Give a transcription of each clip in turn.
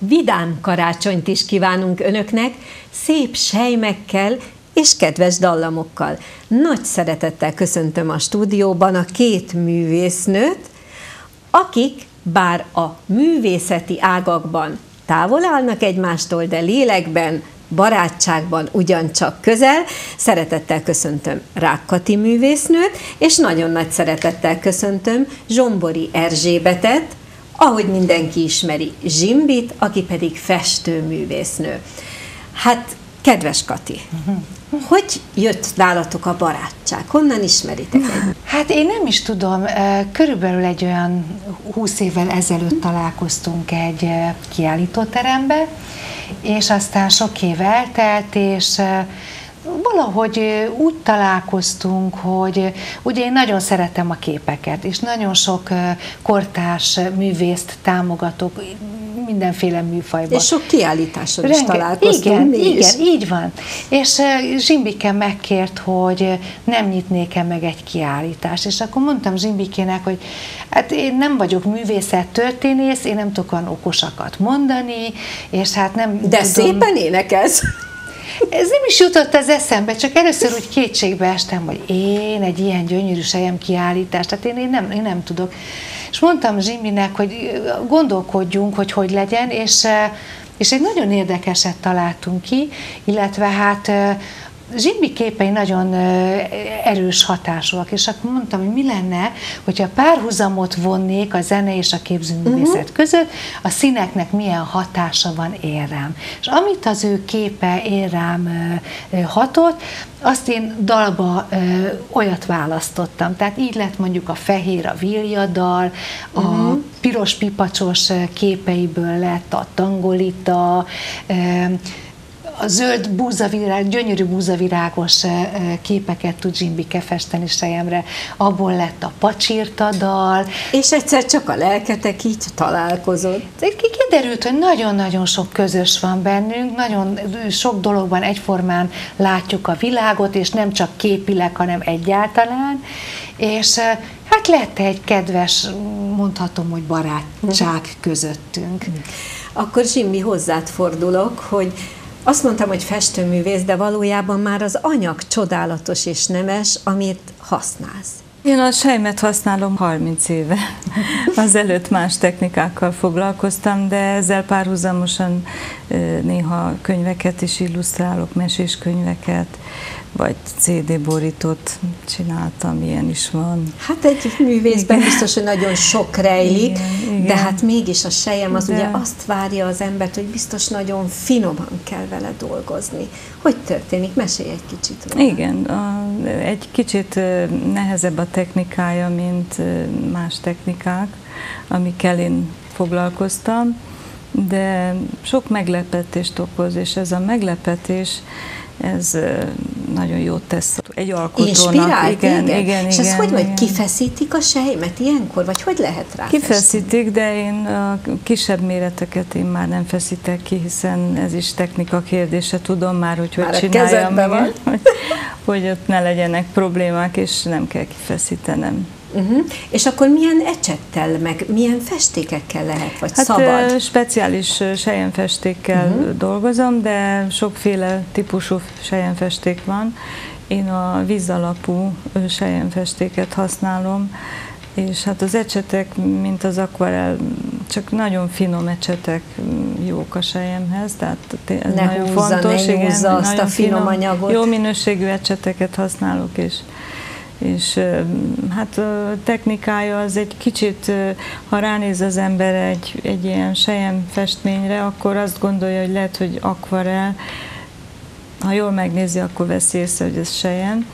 vidám karácsonyt is kívánunk önöknek, szép sejmekkel és kedves dallamokkal. Nagy szeretettel köszöntöm a stúdióban a két művésznőt, akik bár a művészeti ágakban távol állnak egymástól, de lélekben, barátságban ugyancsak közel. Szeretettel köszöntöm Rák Kati művésznőt, és nagyon nagy szeretettel köszöntöm Zsombori Erzsébetet, ahogy mindenki ismeri, Zsimbit, aki pedig festőművésznő. Hát, kedves Kati, hogy jött nálatok a barátság? Honnan ismeritek egymást? Hát én nem is tudom, körülbelül egy olyan 20 évvel ezelőtt találkoztunk egy kiállítóterembe, és aztán sok év eltelt, és valahogy úgy találkoztunk, hogy ugye én nagyon szeretem a képeket, és nagyon sok kortárs művészt támogatok mindenféle műfajban. És sok kiállításon is találkoztunk. Igen, így van. És Zsimbike megkért, hogy nem nyitnék-e meg egy kiállítást. És akkor mondtam Zsimbikének, hogy hát én nem vagyok művészettörténész, én nem tudok olyan okosakat mondani, és hát nem De tudom... szépen énekelsz! Ez nem is jutott az eszembe, csak először úgy kétségbe estem, hogy én egy ilyen gyönyörű sejem kiállítást, tehát én nem tudok. És mondtam Zsimbinek, hogy gondolkodjunk, hogy legyen, és egy nagyon érdekeset találtunk ki, illetve hát Zsimbi képei nagyon erős hatásúak, és akkor mondtam, hogy mi lenne, hogyha párhuzamot vonnék a zene és a képzőművészet között, a színeknek milyen hatása van én rám. És amit az ő képe én rám hatott, azt én dalba olyat választottam. Tehát így lett mondjuk a fehér, a Vilja-dal, a piros pipacsos képeiből lett a Tangolita, a zöld búzavirág, gyönyörű búzavirágos képeket tud Zsimbike festeni sejemre, abból lett a Pacsirta dal. És egyszer csak a lelketek így találkozott. Kiderült, hogy nagyon-nagyon sok közös van bennünk, nagyon sok dologban egyformán látjuk a világot, és nem csak képileg, hanem egyáltalán. És hát lett egy kedves, mondhatom, hogy barátság közöttünk. Akkor Zsimbi, hozzád fordulok, hogy azt mondtam, hogy festőművész, de valójában már az anyag csodálatos és nemes, amit használsz. Én a sejmet használom 30 éve. Azelőtt más technikákkal foglalkoztam, de ezzel párhuzamosan néha könyveket is illusztrálok, mesés könyveket, vagy CD borítót csináltam, ilyen is van. Hát egy művészben biztos, hogy nagyon sok rejlik, igen. De hát mégis a sejem az ugye azt várja az embert, hogy biztos nagyon finoman kell vele dolgozni. Hogy történik? Mesélj egy kicsit róla. Igen, egy kicsit nehezebb a technikája, mint más technikák, amikkel én foglalkoztam, de sok meglepetést okoz, és ez a meglepetés, ez nagyon jót tesz egy alkotónak. Inspirál? Igen. És ez hogy vagy? Kifeszítik a sejmet ilyenkor? Vagy hogy lehet rá Kifeszítik, de én a kisebb méreteket én már nem feszítek ki, hiszen ez is technika kérdése. Tudom már, hogy csináljam, hogy ott ne legyenek problémák, és nem kell kifeszítenem. És akkor milyen ecsettel, meg milyen festékekkel lehet, vagy szabad? Speciális selyemfestékkel dolgozom, de sokféle típusú selyemfesték van. Én a vízalapú selyemfestéket használom, és hát az ecsetek, mint az akvarell, csak nagyon finom ecsetek jók a selyemhez, tehát ez ne nagyon húzza, fontos. Ne húzza azt a finom anyagot. Jó minőségű ecseteket használok, és hát a technikája az egy kicsit, ha ránéz az ember egy ilyen selyemfestményre, akkor azt gondolja, hogy lehet, hogy akvarell. Ha jól megnézi, akkor veszi észre, hogy ez sejem,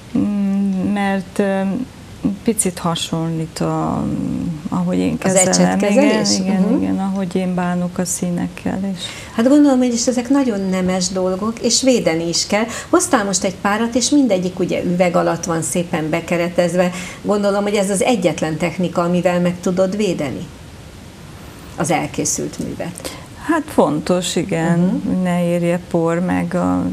mert picit hasonlít, ahogy én kezelem. Az ecsetkezelés? Igen, ahogy én bánok a színekkel. Hát gondolom, hogy is ezek nagyon nemes dolgok, és védeni is kell. Hoztál most egy párat, és mindegyik ugye üveg alatt van szépen bekeretezve. Gondolom, hogy ez az egyetlen technika, amivel meg tudod védeni az elkészült művet. Hát fontos, igen, hogy ne érje por, meg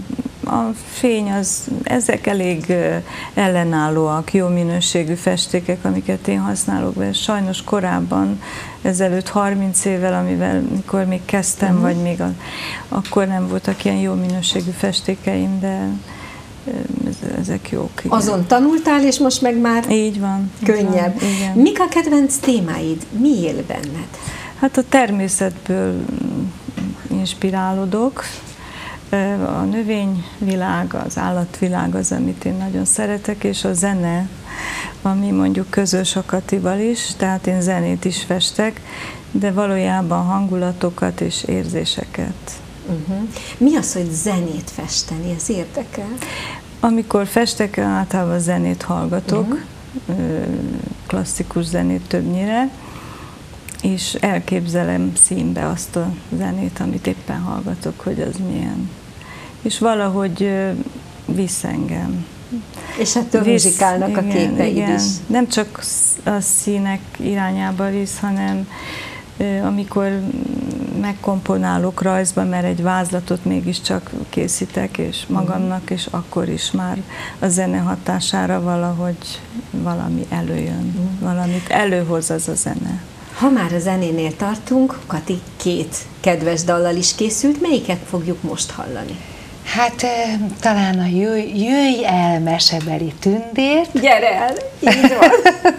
a fény ezek elég ellenállóak, jó minőségű festékek, amiket én használok be. Sajnos korábban, ezelőtt 30 évvel, mikor még kezdtem, vagy még akkor nem voltak ilyen jó minőségű festékeim, de ezek jók. Igen. Azon tanultál, és most meg már így van, könnyebb. Így van, mik a kedvenc témáid? Mi él benned? Hát a természetből inspirálódok. A növényvilág, az állatvilág az, amit én nagyon szeretek, és a zene, ami mondjuk közös a Katival is, tehát én zenét is festek, de valójában hangulatokat és érzéseket. Mi az, hogy zenét festeni? Ez érdekel? Amikor festek, általában zenét hallgatok, klasszikus zenét többnyire, és elképzelem színbe azt a zenét, amit éppen hallgatok, hogy az milyen. És valahogy visz engem. És ettől muzsikálnak a képeid is. Nem csak a színek irányába visz, hanem amikor megkomponálok rajzba, mert egy vázlatot mégiscsak készítek, és magamnak, és akkor is már a zene hatására valahogy valami előjön, valamit előhoz az a zene. Ha már a zenénél tartunk, Kati 2 kedves dallal is készült, melyiket fogjuk most hallani? Hát talán a Jöjj el, mesebeli tündért. Gyere el, így van.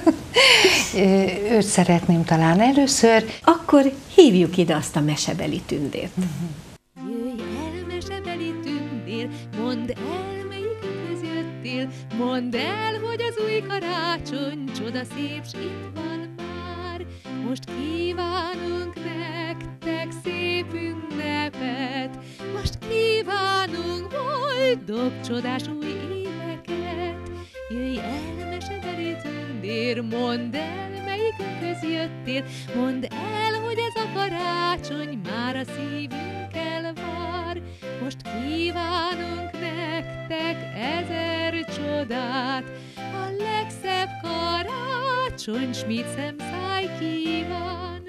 Őt szeretném talán először. Akkor hívjuk ide azt a mesebeli tündért. Jöjj el, mesebeli tündér, mondd el, melyikhöz jöttél, mondd el, hogy az új karácsony csoda szép, s itt van már. Most kívánunk nektek szép ünnepet, most kívánunk boldog, csodás új éveket. Jöjj el, mesebeli tündér, mondd el, melyikhöz jöttél, mondd el, hogy ez a karácsony már a szívünkkel vár. Most kívánunk nektek 1000 csodát, a legszebb karácsony, s mit szemszáj kíván.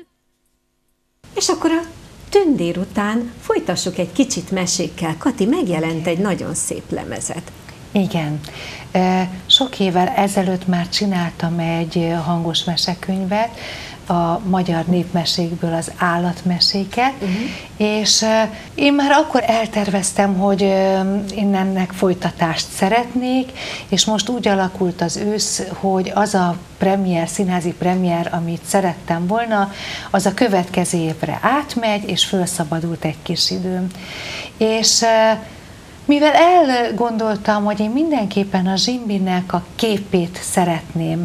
És akkor a tündér után folytassuk egy kicsit mesékkel. Kati megjelent egy nagyon szép lemezet. Igen. Sok évvel ezelőtt már csináltam egy hangos mesekönyvet, a magyar népmesékből az állatmeséket, és én már akkor elterveztem, hogy én ennek folytatást szeretnék, és most úgy alakult az ősz, hogy az a premier, színházi premier, amit szerettem volna, az a következő évre átmegy, és felszabadult egy kis időm. És mivel elgondoltam, hogy én mindenképpen a Zsimbinek a képét szeretném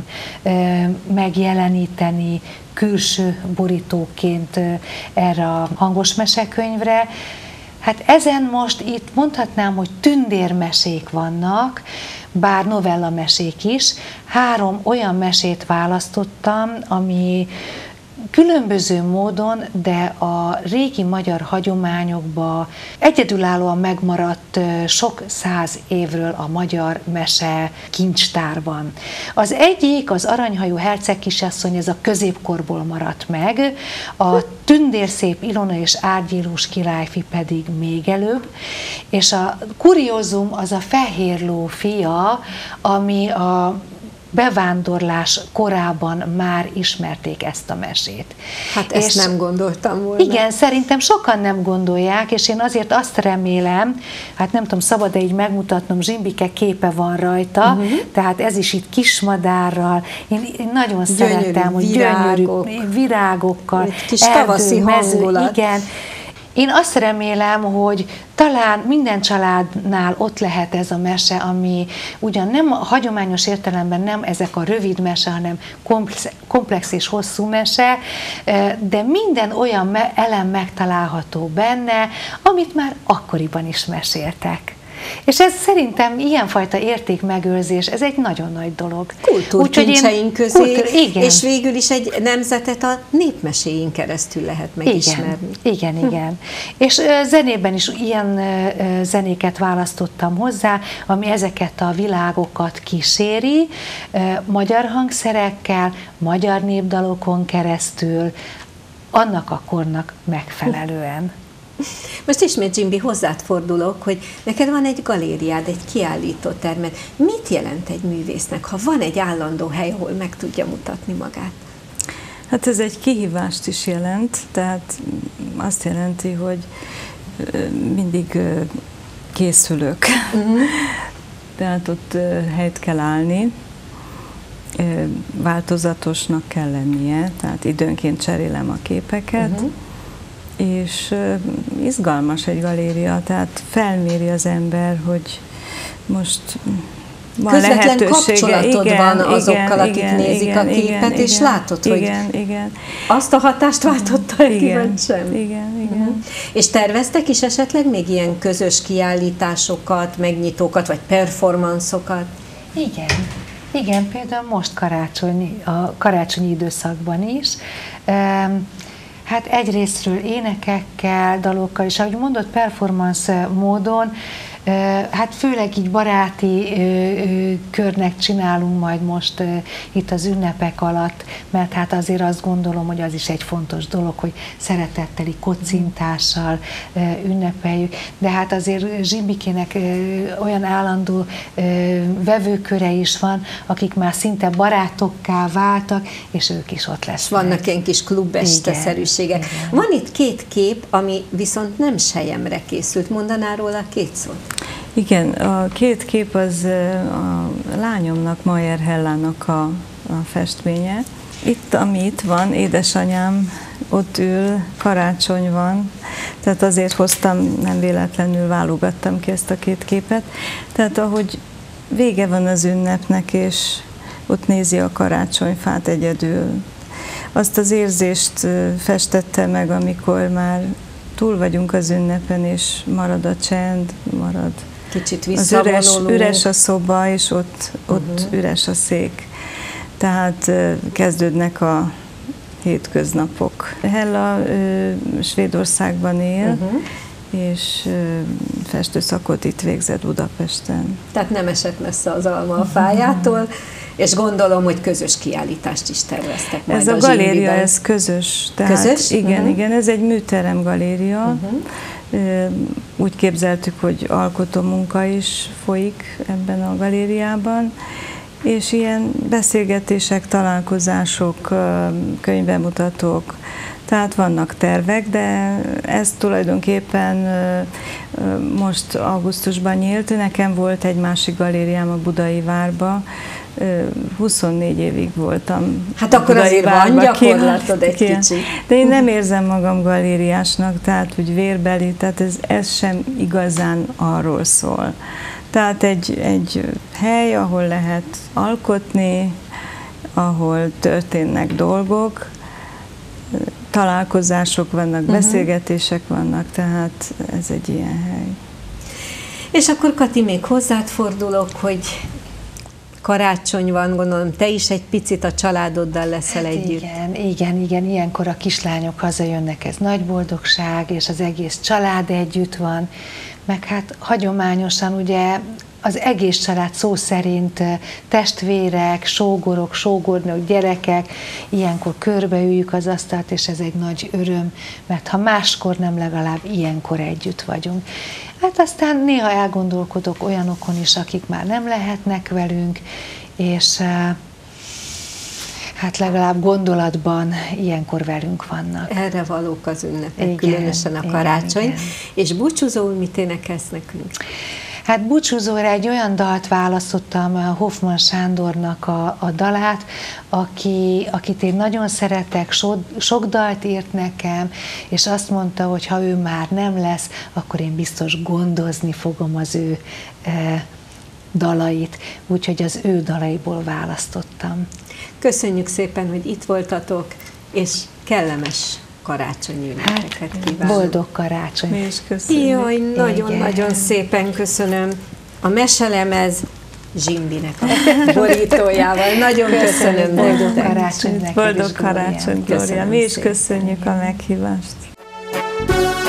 megjeleníteni külső borítóként erre a hangos mesekönyvre, hát ezen most itt mondhatnám, hogy tündérmesék vannak, bár novellamesék is. 3 olyan mesét választottam, ami különböző módon, de a régi magyar hagyományokban egyedülállóan megmaradt sok 100 évről a magyar mese kincstárban. Az egyik, az Aranyhajú herceg kisasszony, ez a középkorból maradt meg, a Tündérszép Ilona és Árgyilós királyfi pedig még előbb, és a kuriózum az a Fehérló fia, ami a bevándorlás korában már ismerték ezt a mesét. Hát ezt nem gondoltam volna. Igen, szerintem sokan nem gondolják, és én azért azt remélem, hát nem tudom, szabad-e így megmutatnom, Zsimbike képe van rajta, tehát ez is itt kismadárral. Én nagyon szeretem, hogy gyönyörű virágokkal, kis tavaszi hangulat. Igen. Én azt remélem, hogy talán minden családnál ott lehet ez a mese, ami ugyan nem hagyományos értelemben nem ezek a rövid mese, hanem komplex és hosszú mese, de minden olyan elem megtalálható benne, amit már akkoriban is meséltek. És ez szerintem ilyenfajta értékmegőrzés, ez egy nagyon nagy dolog. Kultúrkincseink közé, és végül is egy nemzetet a népmeséink keresztül lehet megismerni. Igen. És zenében is ilyen zenéket választottam hozzá, ami ezeket a világokat kíséri, magyar hangszerekkel, magyar népdalokon keresztül, annak a kornak megfelelően. Most ismét, Zsimbi, hozzád fordulok, hogy neked van egy galériád, egy kiállítótermed. Mit jelent egy művésznek, ha van egy állandó hely, ahol meg tudja mutatni magát? Hát ez egy kihívást is jelent, tehát azt jelenti, hogy mindig készülök. Tehát ott helyt kell állni, változatosnak kell lennie, tehát időnként cserélem a képeket, és izgalmas egy galéria, tehát felméri az ember, hogy most van közvetlen lehetősége. kapcsolatod van azokkal, akik nézik a képet, és látod, hogy azt a hatást váltotta ki, vagy sem. Igen. És terveztek is esetleg még ilyen közös kiállításokat, megnyitókat, vagy performanszokat? Igen, például most a karácsonyi időszakban is. Hát egyrésztről énekekkel, dalokkal, és ahogy mondott, performance módon, hát főleg így baráti körnek csinálunk majd most itt az ünnepek alatt, mert hát azért azt gondolom, hogy az is egy fontos dolog, hogy szeretetteli kocintással ünnepeljük, de hát azért Zsimbikének olyan állandó vevőköre is van, akik már szinte barátokká váltak, és ők is ott lesznek. Vannak ilyen kis klubesteszerűségek. Van itt két kép, ami viszont nem selyemre készült. Mondaná róla két szót? Igen, a két kép az a lányomnak, Mayer Hellának a festménye. Itt, ami itt van, édesanyám ott ül, karácsony van, tehát azért hoztam, nem véletlenül válogattam ki ezt a két képet. Tehát ahogy vége van az ünnepnek, és ott nézi a karácsonyfát egyedül, azt az érzést festette meg, amikor már túl vagyunk az ünnepen, és marad a csend, marad kicsit az üres a szoba, és ott üres a szék. Tehát kezdődnek a hétköznapok. Hella Svédországban él, és festőszakot itt végzett Budapesten. Tehát nem esett messze az alma a fájától, és gondolom, hogy közös kiállítást is terveztek majd ez a galéria, ez közös. Tehát közös? Igen, ez egy műterem galéria. Úgy képzeltük, hogy alkotómunka is folyik ebben a galériában, és ilyen beszélgetések, találkozások, könyvbemutatók, tehát vannak tervek, de ez tulajdonképpen most augusztusban nyílt. Nekem volt egy másik galériám a Budai Várba, 24 évig voltam. Hát akkor azért van gyakorlatod egy kicsit. De én nem érzem magam galériásnak, tehát úgy vérbeli, tehát ez sem igazán arról szól. Tehát egy hely, ahol lehet alkotni, ahol történnek dolgok, találkozások vannak, beszélgetések vannak, tehát ez egy ilyen hely. És akkor, Kati, még hozzád fordulok, hogy karácsony van, gondolom, te is egy picit a családoddal leszel együtt. Igen, ilyenkor a kislányok hazajönnek, ez nagy boldogság, és az egész család együtt van, meg hát hagyományosan ugye az egész család szó szerint testvérek, sógorok, sógornők, gyerekek, ilyenkor körbeüljük az asztalt, és ez egy nagy öröm, mert ha máskor nem, legalább ilyenkor együtt vagyunk. Hát aztán néha elgondolkodok olyanokon is, akik már nem lehetnek velünk, és hát legalább gondolatban ilyenkor velünk vannak. Erre valók az ünnepek, különösen a karácsony. Igen. És búcsúzóul mit énekelsz nekünk? Hát búcsúzóra egy olyan dalt választottam, Hoffman Sándornak a dalát, akit én nagyon szeretek, sok dalt írt nekem, és azt mondta, hogy ha ő már nem lesz, akkor én biztos gondozni fogom az ő dalait, úgyhogy az ő dalaiból választottam. Köszönjük szépen, hogy itt voltatok, és kellemes karácsonyi ünnepeket kívánok. Boldog karácsony. Mi is köszönjük. Jaj, nagyon-nagyon szépen köszönöm. A meselemez Zsimbinek a borítójával. Nagyon köszönöm. Boldog karácsony. Boldog karácsony, Glória. Mi is köszönjük a meghívást.